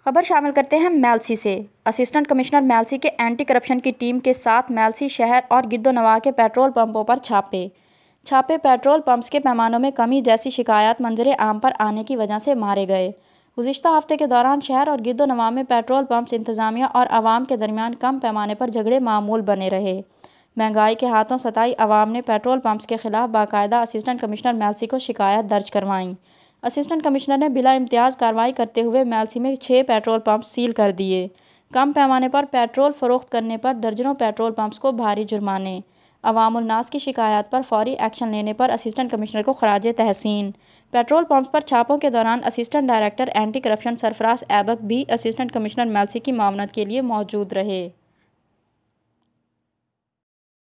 खबर शामिल करते हैं मालसी से। असिस्टेंट कमिश्नर मालसी के एंटी करप्शन की टीम के साथ मालसी शहर और गिद्धोनवाह के पेट्रोल पंपों पर छापे पेट्रोल पंप्स के पैमानों में कमी जैसी शिकायत मंजरे आम पर आने की वजह से मारे गए। गुज़िश्ता हफ्ते के दौरान शहर और गिद्धोनवाह में पेट्रोल पंप्स इंतज़ामिया और आवाम के दरमियान कम पैमाने पर झगड़े मामूल बने रहे। महंगाई के हाथों सताई आवाम ने पेट्रोल पंप्स के खिलाफ बाकायदा असिस्टेंट कमिश्नर मालसी को शिकायत दर्ज करवाई। असिस्टेंट कमिश्नर ने बिला इम्तियाज़ कार्रवाई करते हुए मालसी में 6 पेट्रोल पंप सील कर दिए। कम पैमाने पर पेट्रोल फ़रोख्त करने पर दर्जनों पेट्रोल पंप्स को भारी जुर्माने। अवामुल नास की शिकायत पर फौरी एक्शन लेने पर असिस्टेंट कमिश्नर को खराज तहसीन। पेट्रोल पंप पर छापों के दौरान assistant director anti corruption Sarfaraz Aibak भी असिस्टेंट कमिश्नर मालसी की मावनत के लिए मौजूद रहे।